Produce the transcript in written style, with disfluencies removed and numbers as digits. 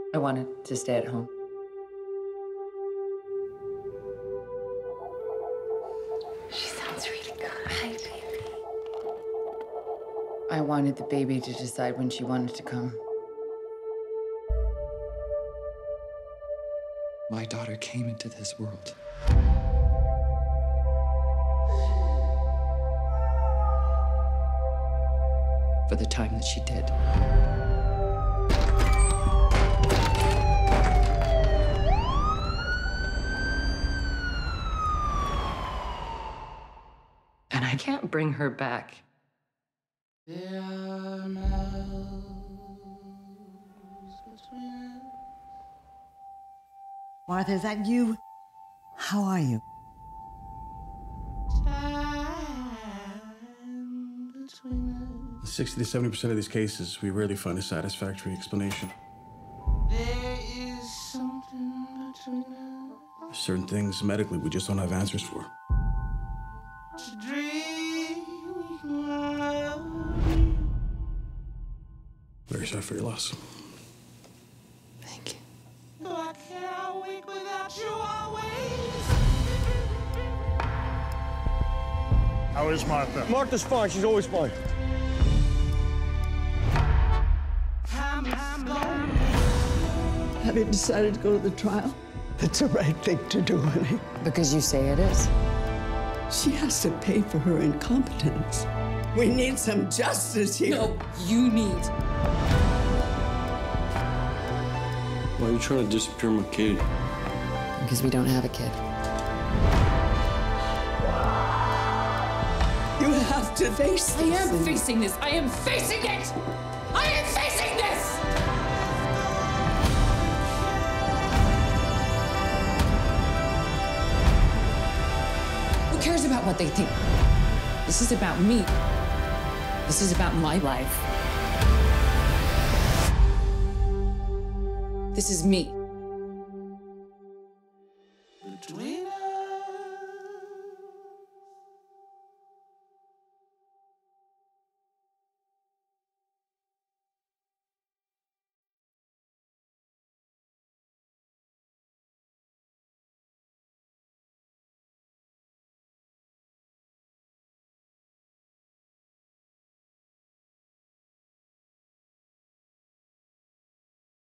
I wanted to stay at home. She sounds really good. Hi, baby. I wanted the baby to decide when she wanted to come. My daughter came into this world. For the time that she did. And I can't bring her back. Martha, is that you? How are you? In 60 to 70% of these cases, we rarely find a satisfactory explanation. There is something between us. There's certain things medically we just don't have answers for. To dream of. Very sorry for your loss. Thank you. No, I can't wake without you always. How is Martha? Martha's fine. She's always fine. Have you decided to go to the trial? It's the right thing to do, honey. Because you say it is. She has to pay for her incompetence. We need some justice here. No, you need. Why are you trying to disappear my kid? Because we don't have a kid. You have to face this. I am facing this. I am facing it! I am facing this! Who cares about what they think? This is about me. This is about my life. This is me. Between